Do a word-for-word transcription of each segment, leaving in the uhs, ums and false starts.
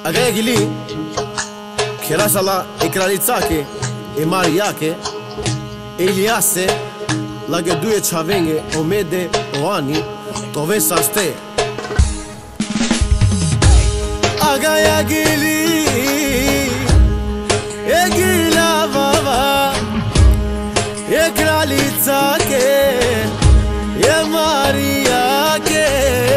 Aga e Gili, kjera shala i Kralicake, i Mariake, e Iliase, lage duje Qavenge, Omede, Oani, tove saste. Aga e Gili, e Gila baba, e Kralicake, e Mariake,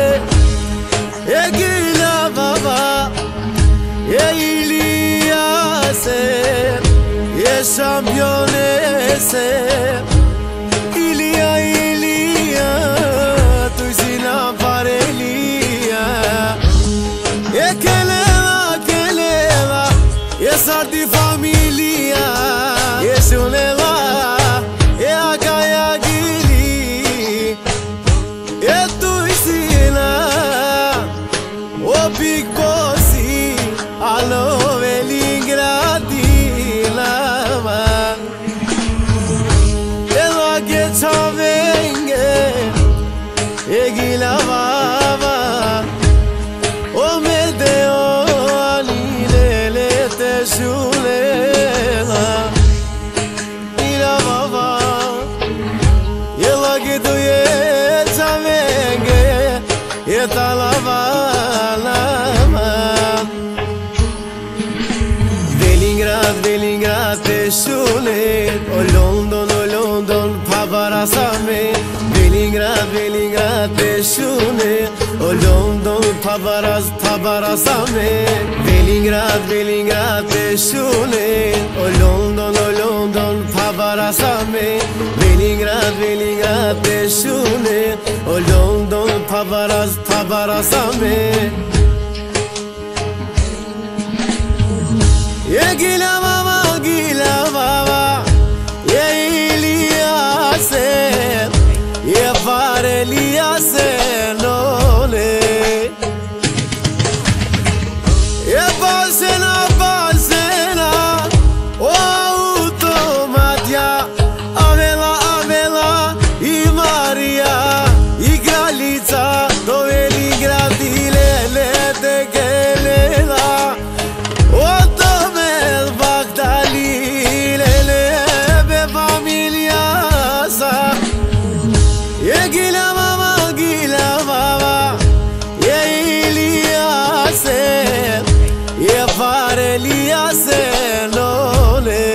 e Gila baba, e Iliase, e Championese, Ilia, Ilia, tu sina parelia, e Keleva, Keleva, e sardi familia, e Shuneva, e Agaya Gili, e tu sina, o Picosi, allo Velingradi lama, e la che Qavenge, e Gila baba, o Medeo anile te shulela, Gila baba, e la che tu e Qavenge, e talava lama. Velingrad, Velingrad te shule, o London, o London pabarasame. Velingrad, Velingrad te shule, o London pabaras pabarasame. Velingrad, Velingrad te shule, o London, o London pabarasame. Velingrad, Velingrad te shule, o London pabaras pabarasame. E Gila baba, Gila baba, e Iliase, e Vareliase nole, e Balsena, Balsena, o automatia, Avela, Avela, i Maria, i Kralica, do Velingradi lele te Kelela, o Tomel Bagdali lele be familia sa, e Gila baba, Gila baba, e Iliase, e Vareliase nole,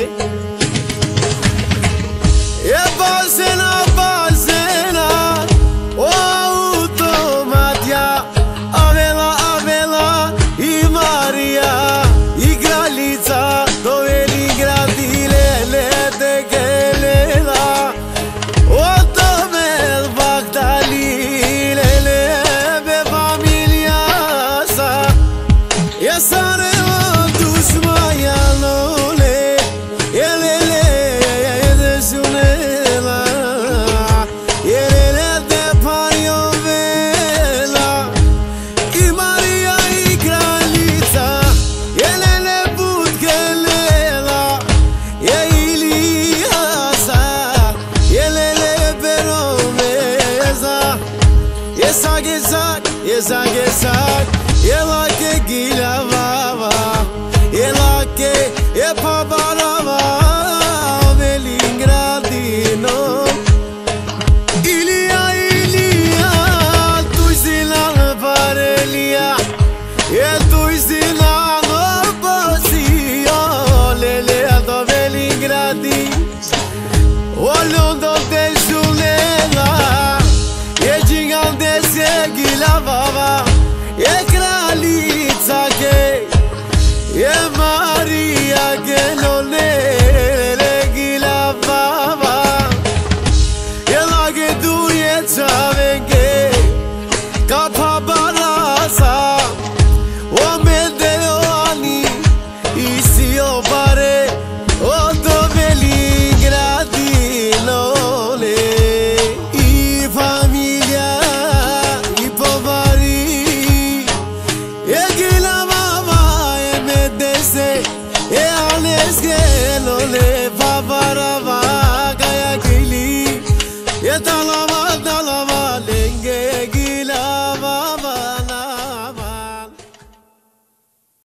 e Balsena, Balsena, o automatia, Avela, Avela, i Maria, i Kralica, do Velingradi lele te Kelela, o Tomel Bagdali lele be familia sa, e Sareva dushmaya nole, e lele de shunela, e lele de pario vela, i Maria i Kralica, e lele budkelela, e Iliasa, e lele beromeza, e sagesak, e sagesak, e la che Gila baba, e la che e pabarava, Velingradi no. Ilia, Ilia, tu sina parelia, e tu sina no posio, lele do Velingradi, o London te shulela, e gigantese Gila baba, e Kralicake, e Maria che non è Gila baba, e la che tu e Qavenge, Kapabara.